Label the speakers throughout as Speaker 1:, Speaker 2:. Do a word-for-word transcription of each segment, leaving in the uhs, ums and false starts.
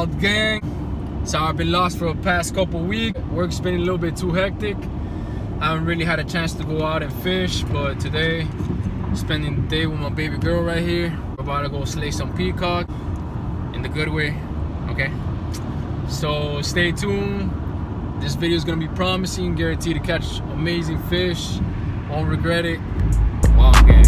Speaker 1: Wild Gang. So I've been lost for the past couple weeks. Work's been a little bit too hectic. I haven't really had a chance to go out and fish, but today, spending the day with my baby girl right here. We're about to go slay some peacock in the good way, okay? So stay tuned. This video is gonna be promising, guaranteed to catch amazing fish. Won't regret it. Wild Gang.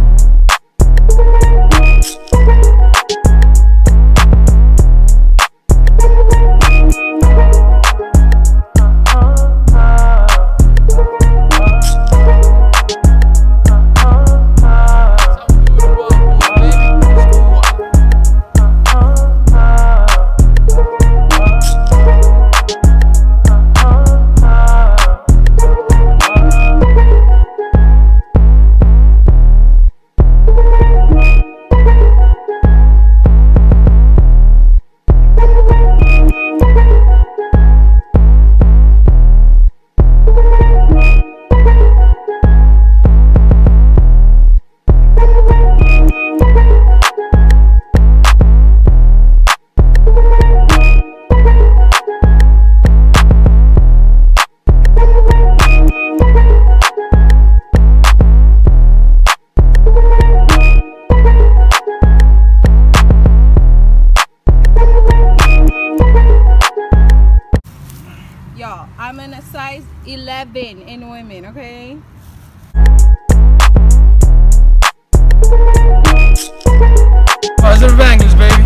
Speaker 2: Y'all, I'm in a size eleven in women, okay?
Speaker 1: Positive angles, baby.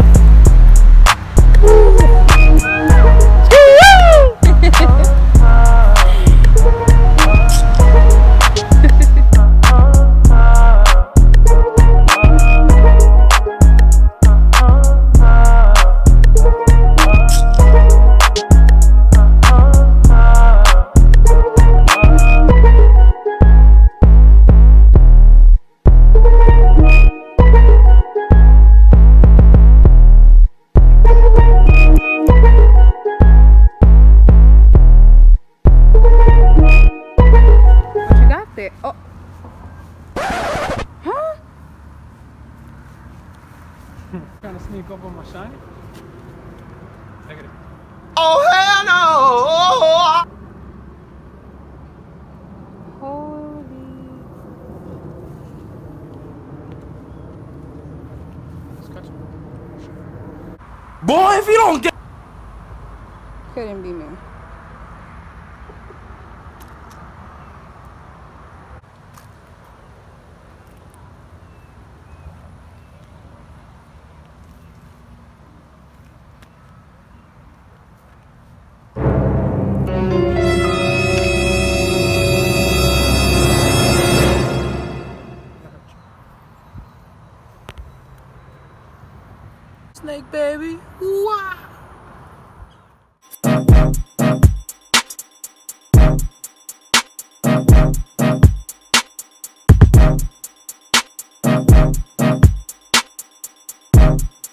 Speaker 2: Oh. Huh?
Speaker 1: Trying to sneak up on my shiny? Look at it.
Speaker 3: Oh hell no!
Speaker 2: Holy.
Speaker 1: Let's catch him.
Speaker 3: Boy, if you don't get
Speaker 2: Couldn't be me.
Speaker 3: snake, baby. Ooh-ah.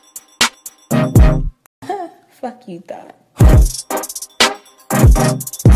Speaker 2: Fuck you thought.